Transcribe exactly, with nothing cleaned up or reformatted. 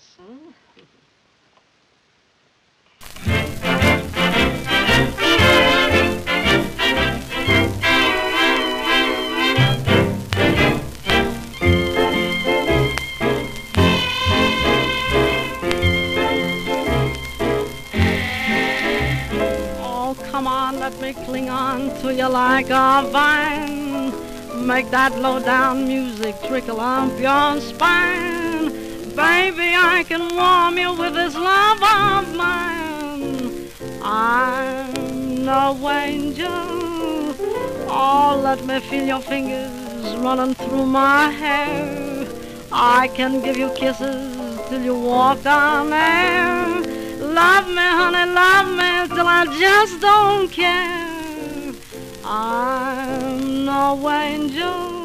us. Hmm? Oh, come on, let me cling on to you like a vine. Make that low-down music trickle up your spine. Baby, I can warm you with this love of mine. I'm no angel. Oh, let me feel your fingers running through my hair. I can give you kisses till you walk on air. Love me, honey, love me till I just don't care. I'm no angel.